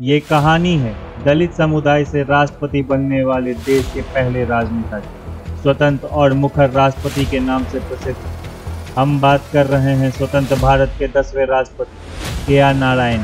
ये कहानी है दलित समुदाय से राष्ट्रपति बनने वाले देश के पहले राजनेता की, स्वतंत्र और मुखर राष्ट्रपति के नाम से प्रसिद्ध। हम बात कर रहे हैं स्वतंत्र भारत के 10वें राष्ट्रपति के.आर. नारायण।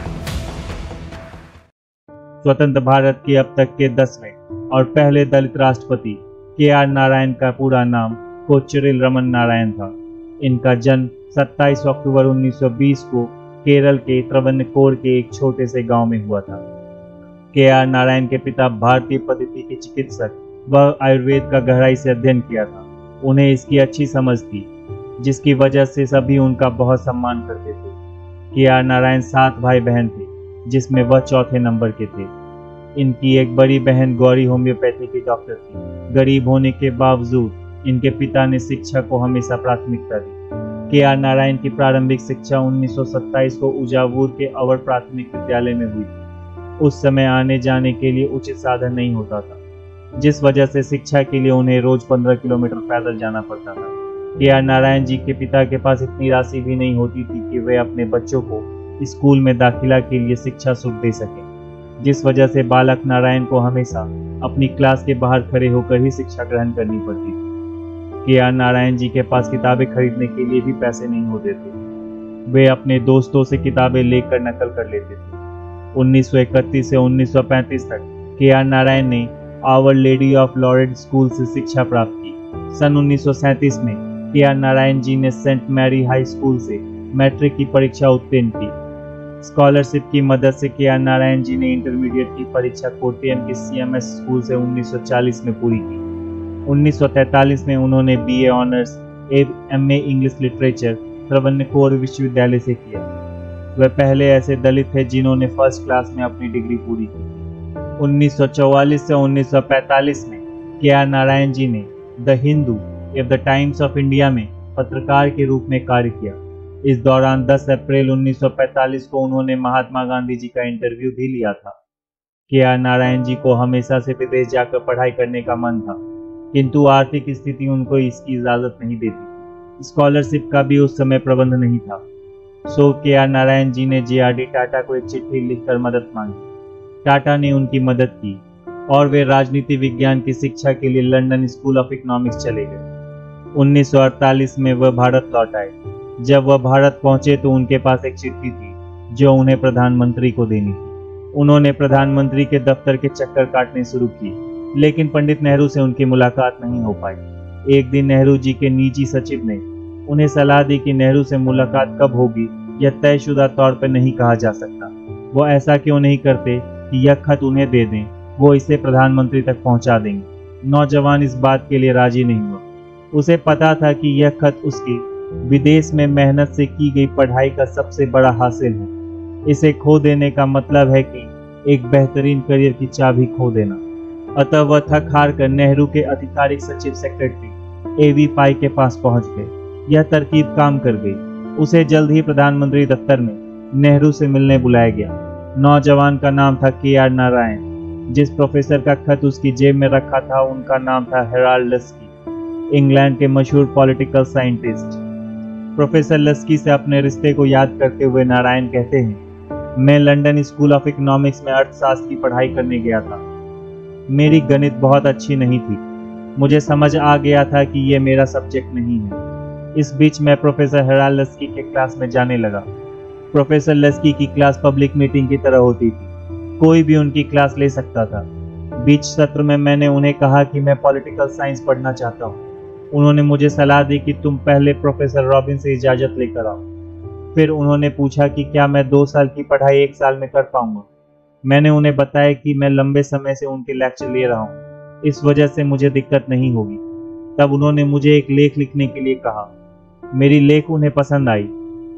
स्वतंत्र भारत के अब तक के 10वें और पहले दलित राष्ट्रपति के.आर. नारायण का पूरा नाम कोचुरिल रमन नारायण था। इनका जन्म 27 अक्टूबर 1920 को केरल के त्रवणकोर के एक छोटे से गांव में हुआ था। के.आर. नारायण के पिता भारतीय पद्धति के चिकित्सक व आयुर्वेद का गहराई से अध्ययन किया था। उन्हें इसकी अच्छी समझ थी, जिसकी वजह से सभी उनका बहुत सम्मान करते थे। के.आर. नारायण 7 भाई बहन थे, जिसमें वह चौथे नंबर के थे। इनकी एक बड़ी बहन गौरी होम्योपैथी की डॉक्टर थी। गरीब होने के बावजूद इनके पिता ने शिक्षा को हमेशा प्राथमिकता दी। के.आर. नारायण की प्रारंभिक शिक्षा 1927 को उजावूर के अवर प्राथमिक विद्यालय में हुई थी। उस समय आने जाने के लिए उचित साधन नहीं होता था, जिस वजह से शिक्षा के लिए उन्हें रोज 15 किलोमीटर पैदल जाना पड़ता था। के.आर. नारायण जी के पिता के पास इतनी राशि भी नहीं होती थी कि वे अपने बच्चों को स्कूल में दाखिला के लिए शिक्षा शुल्क दे सकें, जिस वजह से बालक नारायण को हमेशा अपनी क्लास के बाहर खड़े होकर ही शिक्षा ग्रहण करनी पड़ती थी। के.आर. नारायण जी के पास किताबें खरीदने के लिए भी पैसे नहीं होते थे। वे अपने दोस्तों से किताबें लेकर नकल कर लेते थे। 1931 से 1935 तक के.आर. नारायण ने our lady of Lawrence school से शिक्षा प्राप्त की। सन 1937 में के.आर. नारायण जी ने सेंट मैरी हाई स्कूल से मैट्रिक की परीक्षा उत्तीर्ण की। स्कॉलरशिप की मदद से के.आर. नारायण जी ने इंटरमीडिएट की परीक्षा कोट्टयम के CMS स्कूल से 1940 में पूरी की। 1943 में उन्होंने BA honours MA English literature Travancore विश्वविद्यालय से किया। वे पहले ऐसे दलित थे जिन्होंने फर्स्ट क्लास में अपनी डिग्री पूरी की। 1944 से 1945 में के.आर. नारायण जी ने द हिंदू एवं द टाइम्स ऑफ इंडिया में पत्रकार के रूप में कार्य किया। इस दौरान 10 अप्रैल 1945 को उन्होंने महात्मा गांधी जी का इंटरव्यू भी लिया था। के.आर. नारायण जी को हमेशा से विदेश जाकर पढ़ाई करने का मन था, किंतु आर्थिक स्थिति उनको इसकी इजाजत नहीं देती। स्कॉलरशिप का भी उस समय प्रबंध नहीं था। सो के.आर. नारायण जी ने JRD टाटा को एक चिट्ठी लिखकर मदद मांगी। टाटा ने उनकी मदद की और वे राजनीति विज्ञान की शिक्षा के लिए लंदन स्कूल ऑफ इकोनॉमिक्स चले गए। 1948 में वह भारत लौट आए। जब वह भारत पहुंचे तो उनके पास एक चिट्ठी थी जो उन्हें प्रधानमंत्री को देनी थी। उन्होंने प्रधानमंत्री के दफ्तर के चक्कर काटने शुरू किए, लेकिन पंडित नेहरू से उनकी मुलाकात नहीं हो पाई। एक दिन नेहरू जी के निजी सचिव ने उन्हें सलाह दी कि नेहरू से मुलाकात कब होगी यह तयशुदा तौर पर नहीं कहा जा सकता। वो ऐसा क्यों नहीं करते कि यह खत उन्हें दे दें, वो इसे प्रधानमंत्री तक पहुंचा देंगे। नौजवान इस बात के लिए राजी नहीं हुआ। उसे पता था कि यह खत उसकी विदेश में मेहनत से की गई पढ़ाई का सबसे बड़ा हासिल है। इसे खो देने का मतलब है कि एक बेहतरीन करियर की चाबी खो देना। अतः वह थक हार कर नेहरू के आधिकारिक सचिव सेक्रेटरी A.V. पाई के पास पहुंच गए। यह तरकीब काम कर गई। उसे जल्द ही प्रधानमंत्री दफ्तर में नेहरू से मिलने बुलाया गया। नौजवान का नाम था के.आर. नारायण। जिस प्रोफेसर का खत उसकी जेब में रखा था उनका नाम था हेराल्ड लस्की, इंग्लैंड के मशहूर पॉलिटिकल साइंटिस्ट। प्रोफेसर लस्की से अपने रिश्ते को याद करते हुए नारायण कहते हैं, मैं लंदन स्कूल ऑफ इकोनॉमिक्स में अर्थशास्त्र की पढ़ाई करने गया था। मेरी गणित बहुत अच्छी नहीं थी। मुझे समझ आ गया था कि यह मेरा सब्जेक्ट नहीं है। इस बीच मैं प्रोफेसर हेराल्ड लस्की के क्लास में जाने लगा। प्रोफेसर लस्की की क्लास पब्लिक मीटिंग की तरह होती थी। कोई भी उनकी क्लास ले सकता था। बीच सत्र में मैंने उन्हें कहा कि मैं पॉलिटिकल साइंस पढ़ना चाहता हूँ। उन्होंने मुझे सलाह दी कि तुम पहले प्रोफेसर रॉबिन से इजाज़त लेकर आओ। फिर उन्होंने पूछा कि क्या मैं 2 साल की पढ़ाई 1 साल में कर पाऊंगा। मैंने उन्हें बताया कि मैं लंबे समय से उनके लेक्चर ले रहा हूँ, इस वजह से मुझे दिक्कत नहीं होगी। तब उन्होंने मुझे एक लेख लिखने के लिए कहा। मेरी लेख उन्हें पसंद आई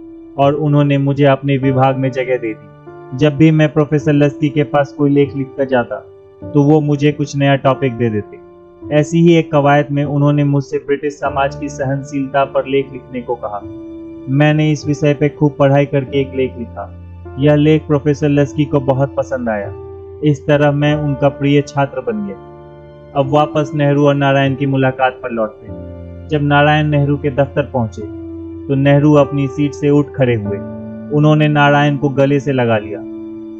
और उन्होंने मुझे अपने विभाग में जगह दे दी। जब भी मैं प्रोफेसर लस्की के पास कोई लेख लिखकर जाता तो वो मुझे कुछ नया टॉपिक दे देते। ऐसी ही एक कवायद में उन्होंने मुझसे ब्रिटिश समाज की सहनशीलता पर लेख लिखने को कहा। मैंने इस विषय पर खूब पढ़ाई करके एक लेख लिखा। यह लेख प्रोफेसर लस्की को बहुत पसंद आया। इस तरह मैं उनका प्रिय छात्र बन गया। अब वापस नेहरू और नारायण की मुलाकात पर लौटते हैं। जब नारायण नेहरू के दफ्तर पहुंचे तो नेहरू अपनी सीट से उठ खड़े हुए। उन्होंने नारायण को गले से लगा लिया।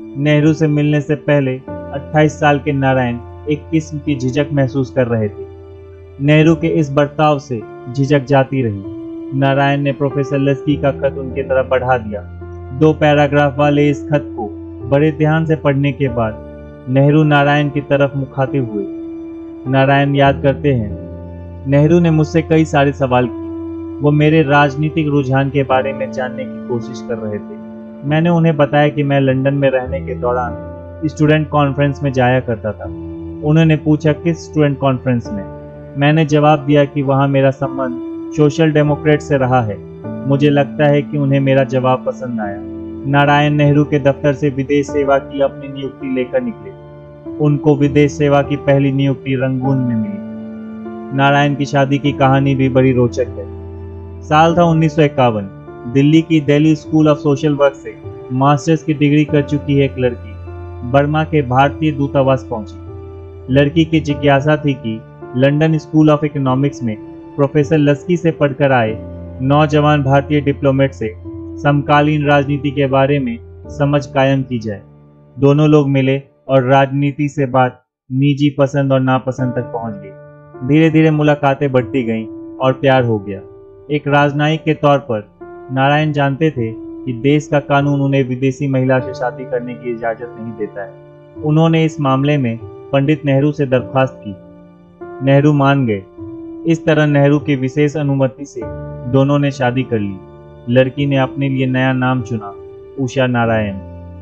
नेहरू से मिलने से पहले 28 साल के नारायण एक किस्म की झिझक महसूस कर रहे थे। नेहरू के इस बर्ताव से झिझक जाती रही। नारायण ने प्रोफेसर लस्की का खत उनकी तरफ बढ़ा दिया। 2 पैराग्राफ वाले इस खत को बड़े ध्यान से पढ़ने के बाद नेहरू नारायण की तरफ मुखातिब हुए। नारायण याद करते हैं, नेहरू ने मुझसे कई सारे सवाल किए। वो मेरे राजनीतिक रुझान के बारे में जानने की कोशिश कर रहे थे। मैंने उन्हें बताया कि मैं लंदन में रहने के दौरान स्टूडेंट कॉन्फ्रेंस में जाया करता था। उन्होंने पूछा किस स्टूडेंट कॉन्फ्रेंस में। मैंने जवाब दिया कि वहाँ मेरा संबंध सोशल डेमोक्रेट से रहा है। मुझे लगता है कि उन्हें मेरा जवाब पसंद आया। नारायण नेहरू के दफ्तर से विदेश सेवा की अपनी नियुक्ति लेकर निकले। उनको विदेश सेवा की पहली नियुक्ति रंगून में मिली। नारायण की शादी की कहानी भी बड़ी रोचक है। साल था 1951। दिल्ली की Delhi school of social work से मास्टर्स की डिग्री कर चुकी है एक लड़की बर्मा के भारतीय दूतावास पहुंची। लड़की की जिज्ञासा थी कि लंदन स्कूल ऑफ इकोनॉमिक्स में प्रोफेसर लस्की से पढ़कर आए नौजवान भारतीय डिप्लोमेट से समकालीन राजनीति के बारे में समझ कायम की जाए। दोनों लोग मिले और राजनीति से बात निजी पसंद और नापसंद तक पहुंच गई। धीरे धीरे मुलाकातें बढ़ती गईं और प्यार हो गया। एक राजनयिक के तौर पर नारायण जानते थे कि देश का कानून उन्हें विदेशी महिला से शादी करने की इजाजत नहीं देता है। उन्होंने इस मामले में पंडित नेहरू से दरख्वास्त की। नेहरू मान गए। इस तरह नेहरू की विशेष अनुमति से दोनों ने शादी कर ली। लड़की ने अपने लिए नया नाम चुना, उषा नारायण।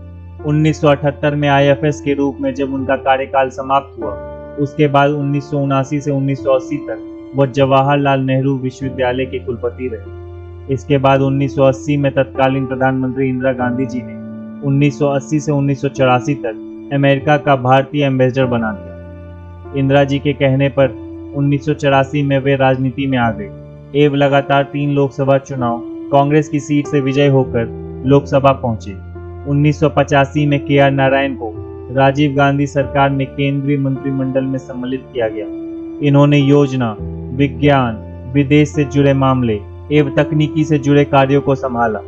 1978 में आईएफएस के रूप में जब उनका कार्यकाल समाप्त हुआ, उसके बाद 1979 से 1980 तक वह जवाहरलाल नेहरू विश्वविद्यालय के कुलपति रहे। इसके बाद 1980 में तत्कालीन प्रधानमंत्री इंदिरा गांधी जी ने 1980 से 1984 तक अमेरिका का भारतीय एम्बेसडर बना दिया। इंदिरा जी के कहने पर 1984 में वे राजनीति में आ गए एवं लगातार 3 लोकसभा चुनाव कांग्रेस की सीट से विजय होकर लोकसभा पहुंचे। 1985 में के.आर. नारायण को राजीव गांधी सरकार में केंद्रीय मंत्रिमंडल में सम्मिलित किया गया। इन्होंने योजना, विज्ञान, विदेश से जुड़े मामले एवं तकनीकी से जुड़े कार्यों को संभाला।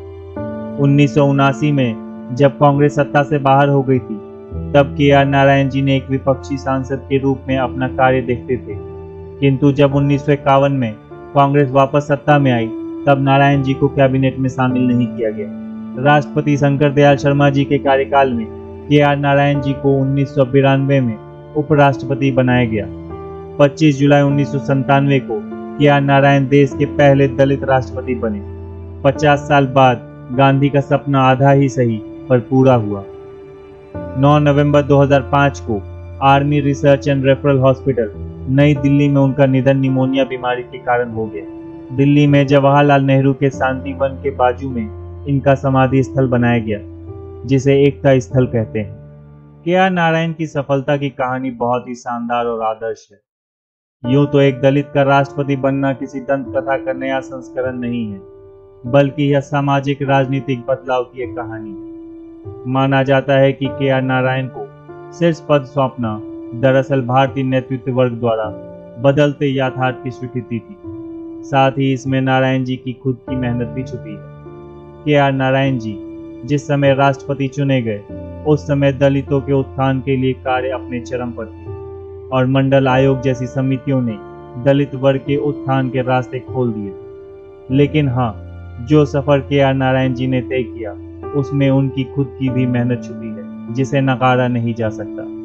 1979 में जब कांग्रेस सत्ता से बाहर हो गई थी, तब के.आर. नारायण जी ने एक विपक्षी सांसद के रूप में अपना कार्य देखते थे। किंतु जब 1951 में कांग्रेस वापस सत्ता में आई, तब नारायण जी को कैबिनेट में शामिल नहीं किया गया। राष्ट्रपति शंकर दयाल शर्मा जी के कार्यकाल में के.आर. नारायण जी को 1992 में उपराष्ट्रपति बनाया गया। 25 जुलाई 1997 को के.आर. नारायण देश के पहले दलित राष्ट्रपति बने। 50 साल बाद गांधी का सपना आधा ही सही पर पूरा हुआ। 9 नवंबर 2005 को army research and referral hospital New Delhi में उनका निधन निमोनिया बीमारी के कारण हो गया। दिल्ली में जवाहरलाल नेहरू के शांति वन के बाजू में इनका समाधि स्थल बनाया गया, जिसे एकता स्थल कहते हैं। के.आर. नारायण की सफलता की कहानी बहुत ही शानदार और आदर्श है। यूं तो एक दलित का राष्ट्रपति बनना किसी दंत कथा का नया संस्करण नहीं है, बल्कि यह सामाजिक राजनीतिक बदलाव की एक कहानी है। माना जाता है कि के.आर. नारायण को शीर्ष पद सौंपना दरअसल भारतीय नेतृत्व वर्ग द्वारा बदलते यथार्थ की स्वीकृति थी। साथ ही इसमें नारायण जी की खुद की मेहनत भी छुपी है। के.आर. नारायण जी जिस समय राष्ट्रपति चुने गए, उस समय दलितों के उत्थान के लिए कार्य अपने चरम पर थे और मंडल आयोग जैसी समितियों ने दलित वर्ग के उत्थान के रास्ते खोल दिए। लेकिन हाँ, जो सफर के.आर. नारायण जी ने तय किया, उसमें उनकी खुद की भी मेहनत छुपी है, जिसे नकारा नहीं जा सकता।